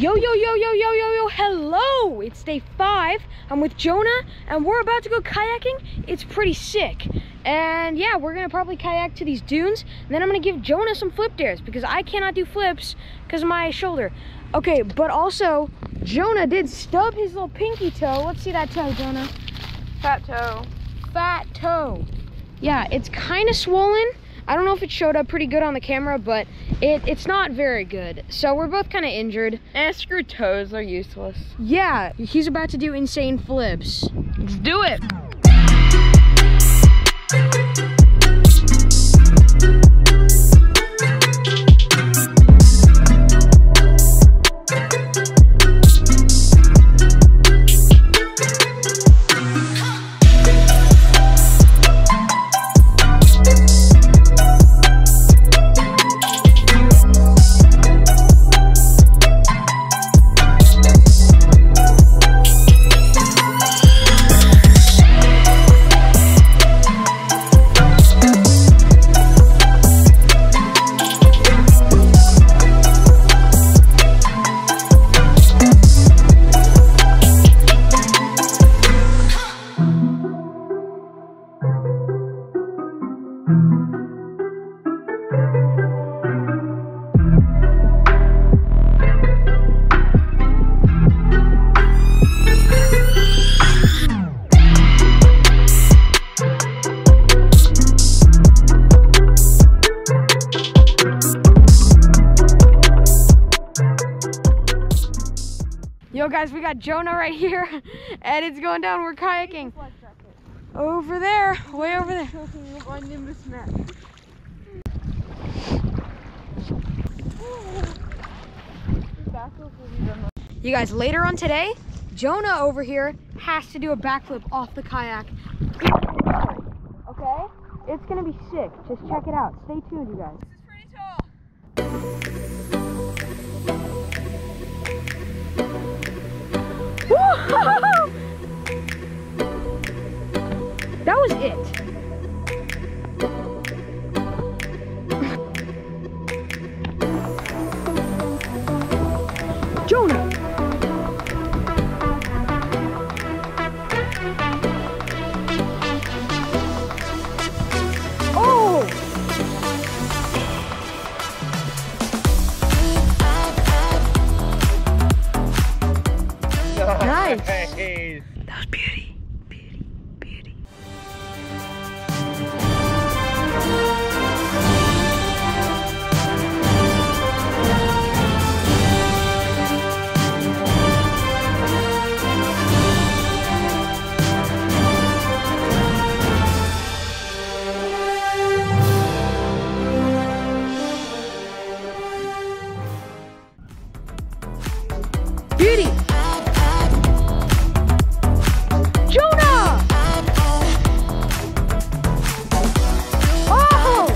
Yo, hello! It's day 5. I'm with Jonah, and we're about to go kayaking. It's pretty sick. And yeah, we're gonna probably kayak to these dunes, and then I'm gonna give Jonah some flip dares, because I cannot do flips because of my shoulder. Okay, but also, Jonah did stub his little pinky toe. Let's see that toe, Jonah. Fat toe. Fat toe. Yeah, it's kind of swollen. I don't know if it showed up pretty good on the camera, but it's not very good. So we're both kind of injured. And screw toes are useless. Yeah, he's about to do insane flips. Let's do it. Yo guys, we got Jonah right here, and it's going down. We're kayaking over there, way over there. You guys, later on today, Jonah over here has to do a backflip off the kayak. Okay? It's gonna be sick. Just check it out. Stay tuned, you guys. This is pretty tall. That was it. Jonah. Oh. Nice. That was beauty. Beauty. Beauty. Jonah! Oh!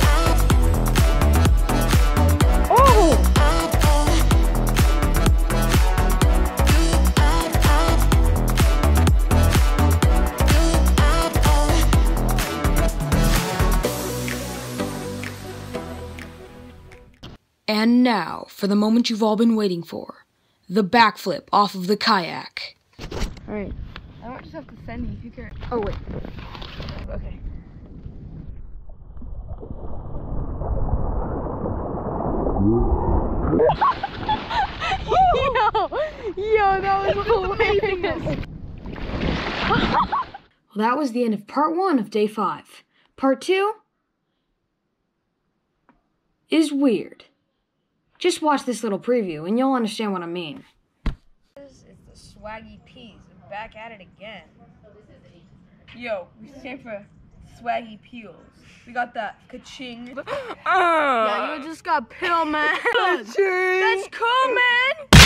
Oh! And now, for the moment you've all been waiting for. The backflip off of the kayak. All right. I don't just have to send you. You care. Oh, wait. Okay. Yo, that was hilarious. Well, that was the end of part 1 of day 5. Part 2 is weird. Just watch this little preview and you'll understand what I mean. It's the Swaggy Peas. Back at it again. Yo, we stand for Swaggy Peels. We got that ka-ching. Yeah, you just got pill, man. That's cool, man.